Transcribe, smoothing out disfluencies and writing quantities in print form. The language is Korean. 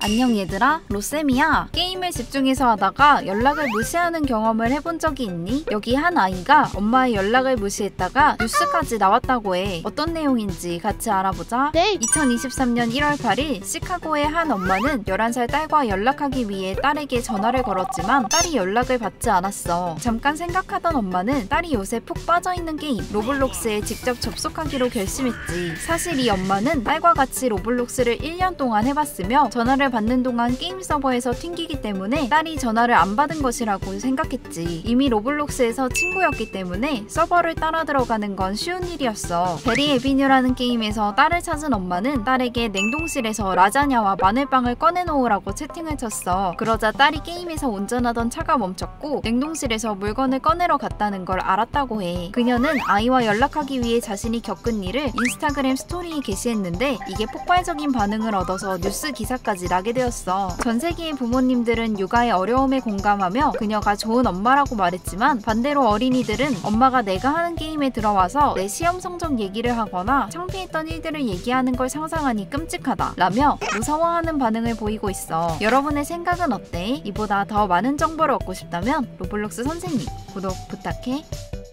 안녕 얘들아, 로쌤이야. 게임에 집중해서 하다가 연락을 무시하는 경험을 해본 적이 있니? 여기 한 아이가 엄마의 연락을 무시했다가 뉴스까지 나왔다고 해. 어떤 내용인지 같이 알아보자. 네. 2023년 1월 8일 시카고의 한 엄마는 11살 딸과 연락하기 위해 딸에게 전화를 걸었지만 딸이 연락을 받지 않았어. 잠깐 생각하던 엄마는 딸이 요새 푹 빠져있는 게임 로블록스에 직접 접속하기로 결심했지. 사실 이 엄마는 딸과 같이 로블록스를 1년 동안 해봤으며 전화를 받는 동안 게임 서버에서 튕기기 때문에 딸이 전화를 안 받은 것이라고 생각했지. 이미 로블록스에서 친구였기 때문에 서버를 따라 들어가는 건 쉬운 일이었어. 베리 에비뉴라는 게임에서 딸을 찾은 엄마는 딸에게 냉동실에서 라자냐와 마늘빵을 꺼내놓으라고 채팅을 쳤어. 그러자 딸이 게임에서 운전하던 차가 멈췄고 냉동실에서 물건을 꺼내러 갔다는 걸 알았다고 해. 그녀는 아이와 연락하기 위해 자신이 겪은 일을 인스타그램 스토리에 게시했는데 이게 폭발적인 반응을 얻어서 뉴스 기사까지 나게 되었어. 전 세계의 부모님들은 육아의 어려움에 공감하며 그녀가 좋은 엄마라고 말했지만 반대로 어린이들은 엄마가 내가 하는 게임에 들어와서 내 시험 성적 얘기를 하거나 창피했던 일들을 얘기하는 걸 상상하니 끔찍하다 라며 무서워하는 반응을 보이고 있어. 여러분의 생각은 어때? 이보다 더 많은 정보를 얻고 싶다면 로블록스 선생님 구독 부탁해.